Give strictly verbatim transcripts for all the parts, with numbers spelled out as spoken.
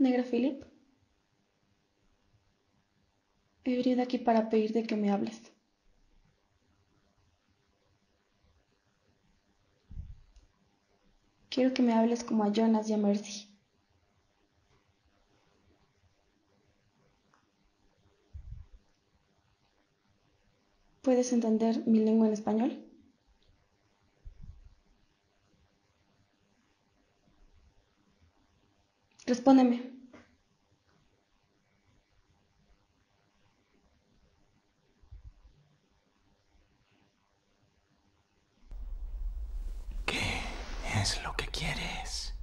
Negra Philip, he venido aquí para pedirte que me hables. Quiero que me hables como a Jonas y a Mercy. ¿Puedes entender mi lengua en español? Respóndeme. ¿Qué es lo que quieres?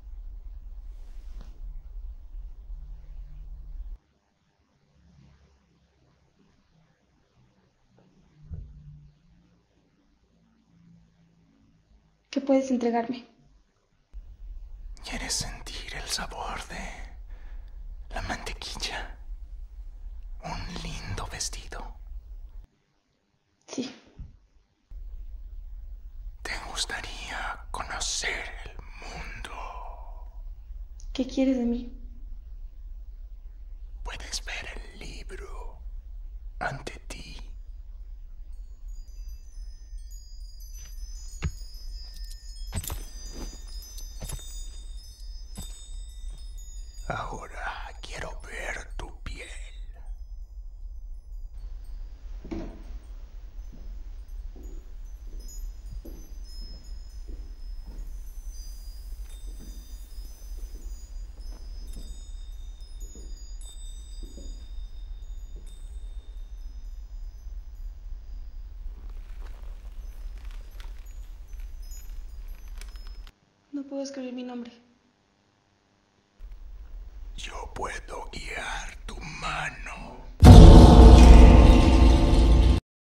¿Qué puedes entregarme? ¿Quieres sentir el sabor de la mantequilla? Un lindo vestido. Sí. ¿Te gustaría conocer el mundo? ¿Qué quieres de mí? Puedes ver el libro ante ti. Ahora quiero ver tu piel. No puedo escribir mi nombre. Yo puedo guiar.